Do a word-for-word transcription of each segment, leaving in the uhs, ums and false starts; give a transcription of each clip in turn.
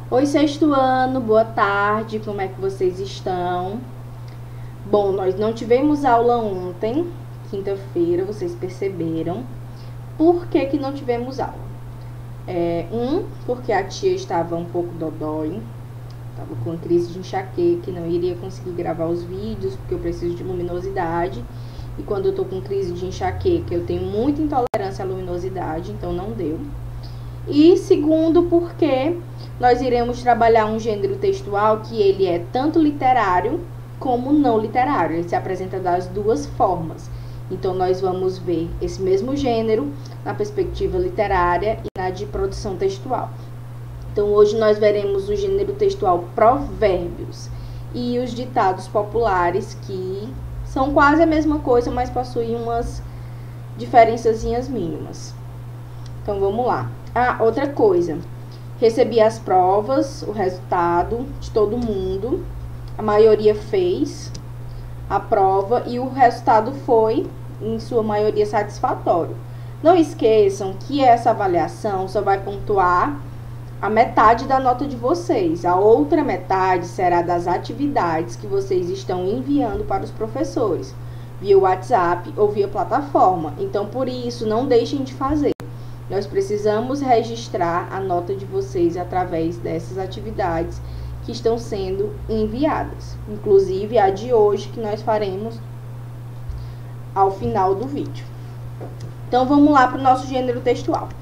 Oi, sexto ano, boa tarde, como é que vocês estão? Bom, nós não tivemos aula ontem, quinta-feira, vocês perceberam. Por que que não tivemos aula? É, um, porque a tia estava um pouco dodói, estava com crise de enxaqueca, que não iria conseguir gravar os vídeos, porque eu preciso de luminosidade. E quando eu tô com crise de enxaqueca, eu tenho muita intolerância à luminosidade, então não deu. E segundo, porque nós iremos trabalhar um gênero textual que ele é tanto literário como não literário. Ele se apresenta das duas formas. Então, nós vamos ver esse mesmo gênero na perspectiva literária e na de produção textual. Então, hoje nós veremos o gênero textual provérbios e os ditados populares, que são quase a mesma coisa, mas possuem umas diferençazinhas mínimas. Então, vamos lá. Ah, outra coisa. Recebi as provas, o resultado de todo mundo. A maioria fez a prova e o resultado foi, em sua maioria, satisfatório. Não esqueçam que essa avaliação só vai pontuar a metade da nota de vocês. A outra metade será das atividades que vocês estão enviando para os professores, via WhatsApp ou via plataforma. Então, por isso, não deixem de fazer. Nós precisamos registrar a nota de vocês através dessas atividades que estão sendo enviadas. Inclusive a de hoje, que nós faremos ao final do vídeo. Então, vamos lá para o nosso gênero textual.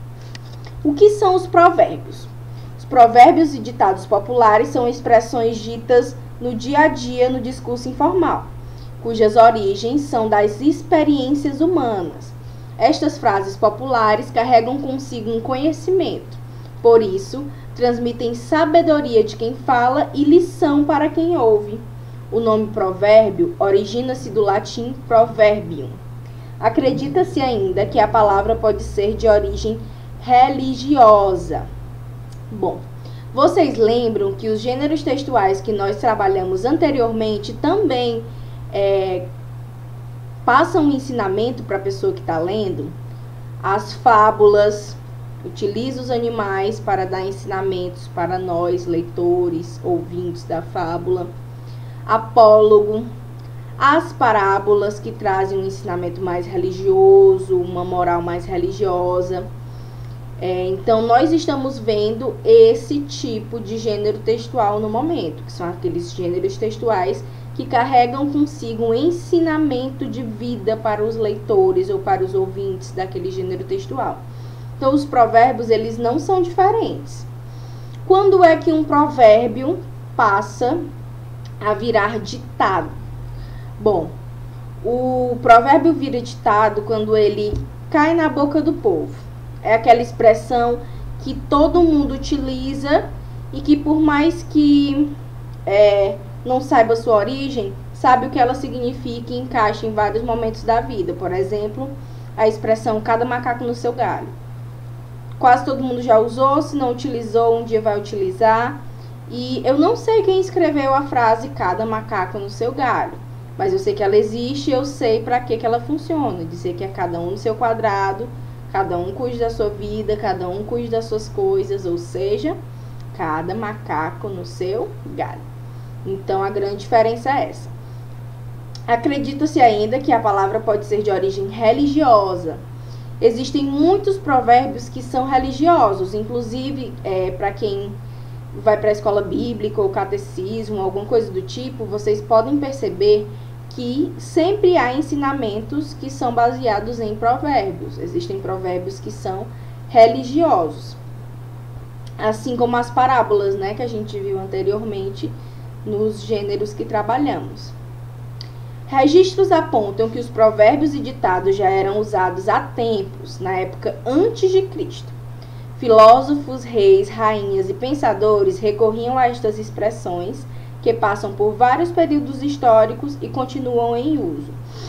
O que são os provérbios? Os provérbios e ditados populares são expressões ditas no dia a dia no discurso informal, cujas origens são das experiências humanas. Estas frases populares carregam consigo um conhecimento, por isso, transmitem sabedoria de quem fala e lição para quem ouve. O nome provérbio origina-se do latim proverbium. Acredita-se ainda que a palavra pode ser de origem religiosa. Bom, vocês lembram que os gêneros textuais que nós trabalhamos anteriormente também é, passam um ensinamento para a pessoa que está lendo? As fábulas utilizam os animais para dar ensinamentos para nós, leitores, ouvintes da fábula. Apólogo, as parábolas, que trazem um ensinamento mais religioso, uma moral mais religiosa. É, então, nós estamos vendo esse tipo de gênero textual no momento, que são aqueles gêneros textuais que carregam consigo um ensinamento de vida para os leitores ou para os ouvintes daquele gênero textual. Então, os provérbios, eles não são diferentes. Quando é que um provérbio passa a virar ditado? Bom, o provérbio vira ditado quando ele cai na boca do povo. É aquela expressão que todo mundo utiliza e que, por mais que é, não saiba sua origem, sabe o que ela significa e encaixa em vários momentos da vida. Por exemplo, a expressão cada macaco no seu galho. Quase todo mundo já usou, se não utilizou, um dia vai utilizar. E eu não sei quem escreveu a frase cada macaco no seu galho, mas eu sei que ela existe e eu sei para que que ela funciona. Dizer que é cada um no seu quadrado, cada um cuide da sua vida, cada um cuide das suas coisas, ou seja, cada macaco no seu galho. Então, a grande diferença é essa. Acredita-se ainda que a palavra pode ser de origem religiosa. Existem muitos provérbios que são religiosos, inclusive, é, para quem vai para a escola bíblica ou catecismo, alguma coisa do tipo, vocês podem perceber que sempre há ensinamentos que são baseados em provérbios. Existem provérbios que são religiosos, assim como as parábolas, né, que a gente viu anteriormente nos gêneros que trabalhamos. Registros apontam que os provérbios e ditados já eram usados há tempos, na época antes de Cristo. Filósofos, reis, rainhas e pensadores recorriam a estas expressões, que passam por vários períodos históricos e continuam em uso.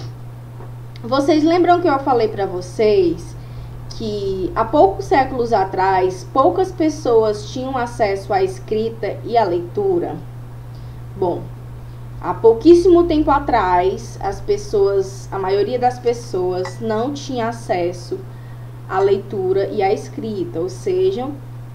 Vocês lembram que eu falei para vocês que há poucos séculos atrás, poucas pessoas tinham acesso à escrita e à leitura? Bom, há pouquíssimo tempo atrás, as pessoas, a maioria das pessoas não tinha acesso à leitura e à escrita, ou seja,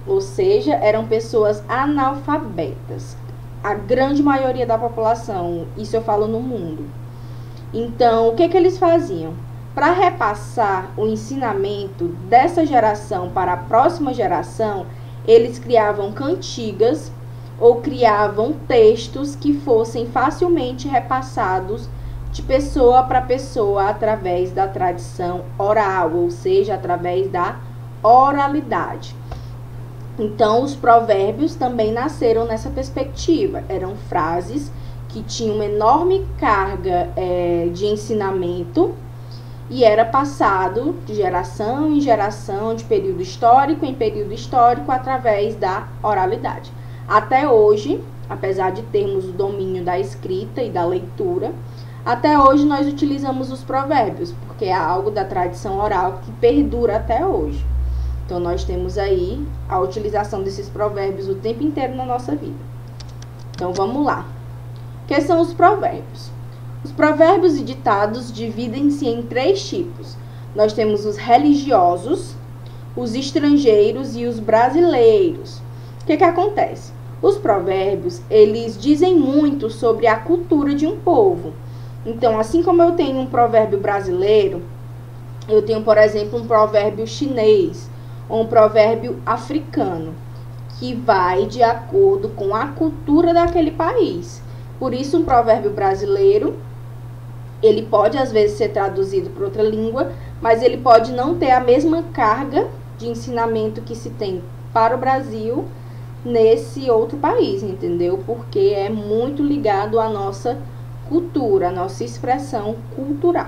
ou seja, eram pessoas analfabetas. A grande maioria da população, isso eu falo no mundo. Então, o que que eles faziam? Para repassar o ensinamento dessa geração para a próxima geração, eles criavam cantigas ou criavam textos que fossem facilmente repassados de pessoa para pessoa através da tradição oral, ou seja, através da oralidade. Então, os provérbios também nasceram nessa perspectiva. Eram frases que tinham uma enorme carga é, de ensinamento e era passado de geração em geração, de período histórico em período histórico, através da oralidade. Até hoje, apesar de termos o domínio da escrita e da leitura, até hoje nós utilizamos os provérbios, porque é algo da tradição oral que perdura até hoje. Então, nós temos aí a utilização desses provérbios o tempo inteiro na nossa vida. Então, vamos lá. O que são os provérbios? Os provérbios e ditados dividem-se em três tipos. Nós temos os religiosos, os estrangeiros e os brasileiros. O que que acontece? Os provérbios, eles dizem muito sobre a cultura de um povo. Então, assim como eu tenho um provérbio brasileiro, eu tenho, por exemplo, um provérbio chinês ou um provérbio africano, que vai de acordo com a cultura daquele país. Por isso, um provérbio brasileiro, ele pode às vezes ser traduzido para outra língua, mas ele pode não ter a mesma carga de ensinamento que se tem para o Brasil nesse outro país, entendeu? Porque é muito ligado à nossa cultura, à nossa expressão cultural.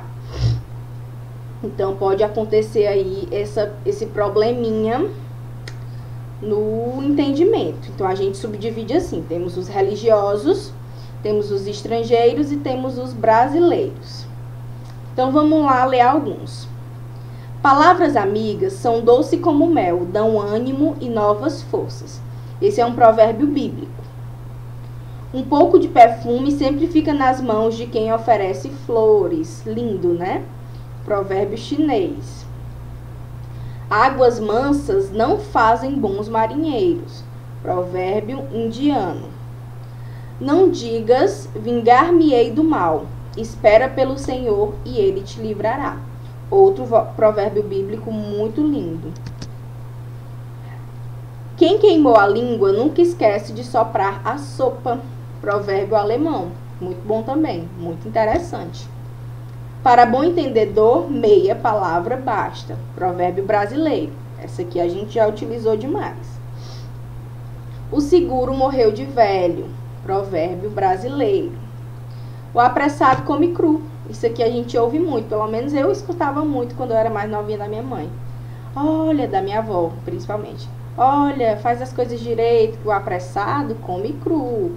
Então, pode acontecer aí essa, esse probleminha no entendimento. Então, a gente subdivide assim, temos os religiosos, temos os estrangeiros e temos os brasileiros. Então, vamos lá ler alguns. Palavras amigas são doce como mel, dão ânimo e novas forças. Esse é um provérbio bíblico. Um pouco de perfume sempre fica nas mãos de quem oferece flores. Lindo, né? Provérbio chinês. Águas mansas não fazem bons marinheiros. Provérbio indiano. Não digas, vingar-me-ei do mal. Espera pelo Senhor e ele te livrará. Outro provérbio bíblico muito lindo. Quem queimou a língua nunca esquece de soprar a sopa. Provérbio alemão. Muito bom também, muito interessante. Para bom entendedor, meia palavra basta. Provérbio brasileiro. Essa aqui a gente já utilizou demais. O seguro morreu de velho. Provérbio brasileiro. O apressado come cru. Isso aqui a gente ouve muito. Pelo menos eu escutava muito quando eu era mais novinha da minha mãe. Olha, da minha avó, principalmente. Olha, faz as coisas direito, que o apressado come cru.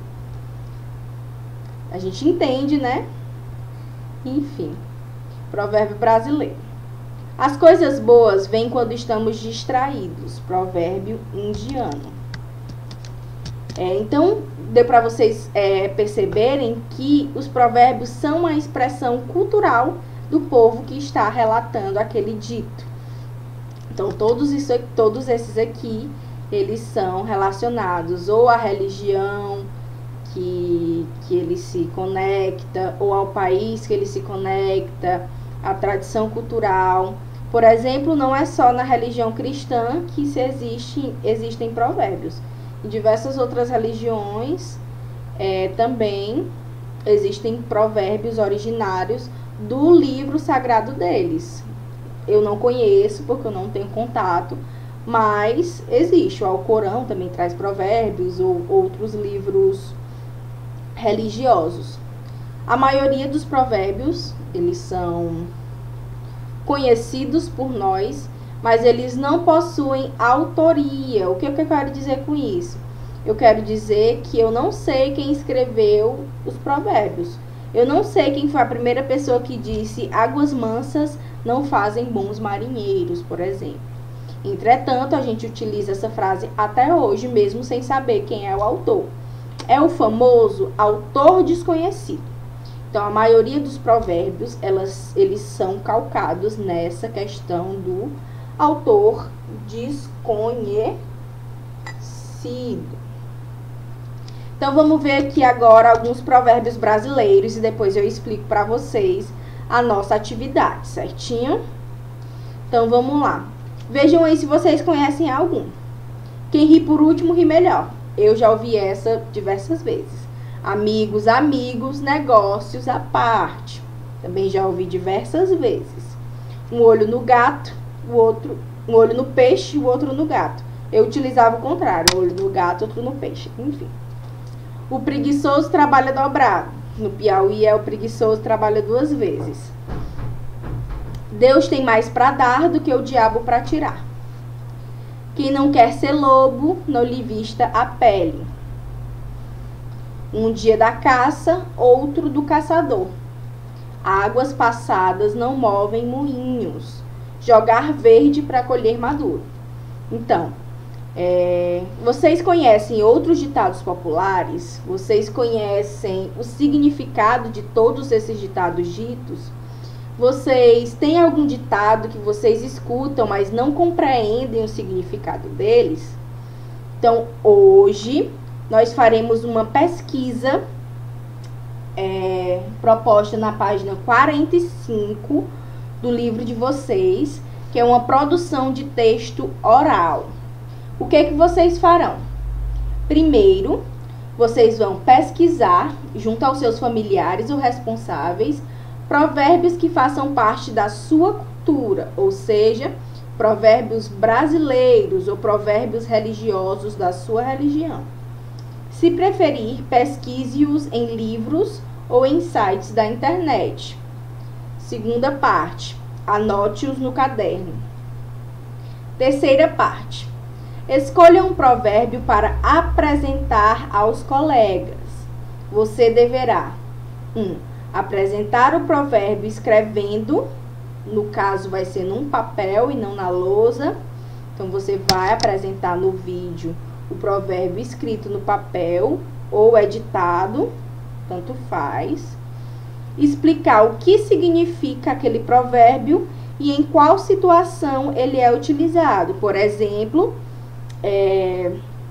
A gente entende, né? Enfim. Provérbio brasileiro. As coisas boas vêm quando estamos distraídos. Provérbio indiano. É, então, deu para vocês é, perceberem que os provérbios são uma expressão cultural do povo que está relatando aquele dito. Então, todos, isso, todos esses aqui, eles são relacionados ou à religião que, que ele se conecta, ou ao país que ele se conecta, à tradição cultural. Por exemplo, não é só na religião cristã que se existe, existem provérbios. Em diversas outras religiões é, também existem provérbios originários do livro sagrado deles. Eu não conheço porque eu não tenho contato, mas existe. O Alcorão também traz provérbios ou outros livros religiosos. A maioria dos provérbios, eles são conhecidos por nós, mas eles não possuem autoria. O que eu quero dizer com isso? Eu quero dizer que eu não sei quem escreveu os provérbios. Eu não sei quem foi a primeira pessoa que disse águas mansas não fazem bons marinheiros, por exemplo. Entretanto, a gente utiliza essa frase até hoje, mesmo sem saber quem é o autor. É o famoso autor desconhecido. Então, a maioria dos provérbios, elas, eles são calcados nessa questão do autor desconhecido. conhecido. Então, vamos ver aqui agora alguns provérbios brasileiros e depois eu explico para vocês a nossa atividade, certinho? Então, vamos lá. Vejam aí se vocês conhecem algum. Quem ri por último, ri melhor. Eu já ouvi essa diversas vezes. Amigos, amigos, negócios à parte. Também já ouvi diversas vezes. Um olho no gato, o outro, um olho no peixe, o outro no gato. Eu utilizava o contrário, um olho no gato, outro no peixe. Enfim. O preguiçoso trabalha dobrado. No Piauí é o preguiçoso trabalha duas vezes. Deus tem mais para dar do que o diabo para tirar. Quem não quer ser lobo, não lhe vista a pele. Um dia da caça, outro do caçador. Águas passadas não movem moinhos. Jogar verde para colher maduro. Então, É, vocês conhecem outros ditados populares? Vocês conhecem o significado de todos esses ditados ditos? Vocês têm algum ditado que vocês escutam, mas não compreendem o significado deles? Então, hoje, nós faremos uma pesquisa é, proposta na página quarenta e cinco do livro de vocês, que é uma produção de texto oral. O que que vocês farão? Primeiro, vocês vão pesquisar, junto aos seus familiares ou responsáveis, provérbios que façam parte da sua cultura, ou seja, provérbios brasileiros ou provérbios religiosos da sua religião. Se preferir, pesquise-os em livros ou em sites da internet. Segunda parte, anote-os no caderno. Terceira parte. Escolha um provérbio para apresentar aos colegas. Você deverá um. Apresentar o provérbio escrevendo, no caso vai ser num papel e não na lousa. Então, você vai apresentar no vídeo o provérbio escrito no papel ou editado, tanto faz. Explicar o que significa aquele provérbio e em qual situação ele é utilizado. Por exemplo, É,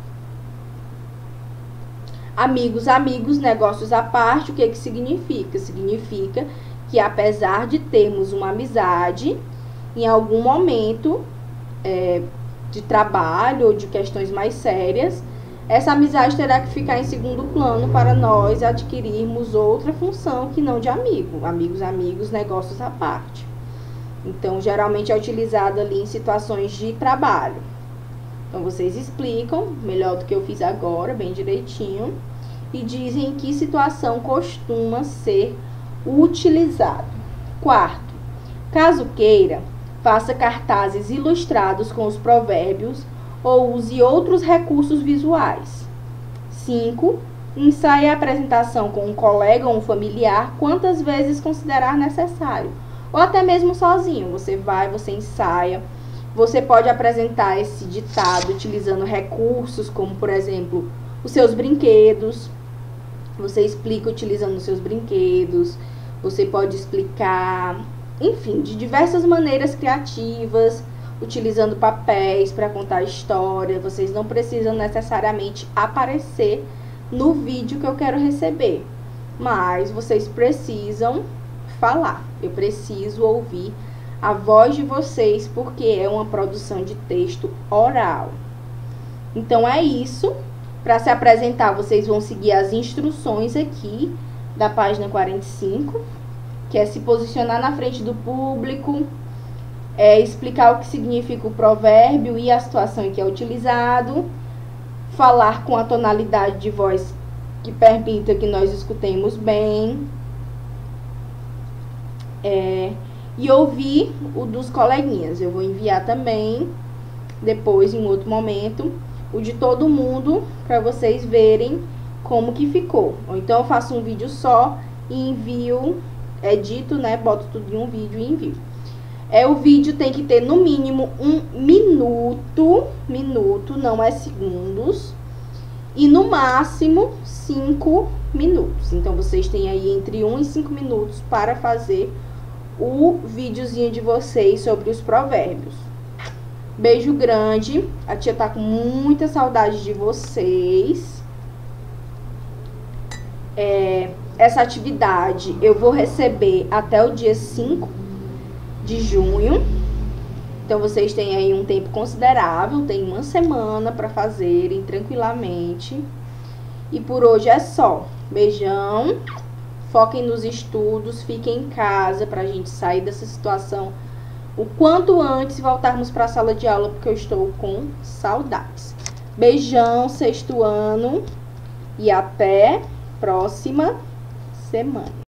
amigos, amigos, negócios à parte. O que que significa? Significa que apesar de termos uma amizade, em algum momento é, de trabalho ou de questões mais sérias, essa amizade terá que ficar em segundo plano para nós adquirirmos outra função que não de amigo. Amigos, amigos, negócios à parte. Então, geralmente é utilizado ali em situações de trabalho. Então, vocês explicam, melhor do que eu fiz agora, bem direitinho, e dizem em que situação costuma ser utilizado. Quarto, caso queira, faça cartazes ilustrados com os provérbios ou use outros recursos visuais. Cinco, ensaie a apresentação com um colega ou um familiar quantas vezes considerar necessário, ou até mesmo sozinho. Você vai, você ensaia. Você pode apresentar esse ditado utilizando recursos como, por exemplo, os seus brinquedos. Você explica utilizando os seus brinquedos. Você pode explicar, enfim, de diversas maneiras criativas, utilizando papéis para contar a história. Vocês não precisam necessariamente aparecer no vídeo que eu quero receber, mas vocês precisam falar. Eu preciso ouvir a voz de vocês, porque é uma produção de texto oral. Então, é isso. Para se apresentar, vocês vão seguir as instruções aqui da página quarenta e cinco, que é se posicionar na frente do público, é explicar o que significa o provérbio e a situação em que é utilizado, falar com a tonalidade de voz que permita que nós escutemos bem, é... e ouvir o dos coleguinhas. Eu vou enviar também, depois, em outro momento, o de todo mundo, para vocês verem como que ficou. Ou então eu faço um vídeo só e envio, edito, né? Boto tudo em um vídeo e envio. É, o vídeo tem que ter no mínimo um minuto, minuto, não é segundos, e no máximo cinco minutos. Então, vocês têm aí entre um e cinco minutos para fazer o videozinho de vocês sobre os provérbios. Beijo grande. A tia tá com muita saudade de vocês. É, essa atividade eu vou receber até o dia cinco de junho. Então, vocês têm aí um tempo considerável, tem uma semana para fazerem tranquilamente. E por hoje é só. Beijão. Foquem nos estudos, fiquem em casa pra gente sair dessa situação o quanto antes voltarmos para a sala de aula, porque eu estou com saudades. Beijão, sexto ano, e até próxima semana.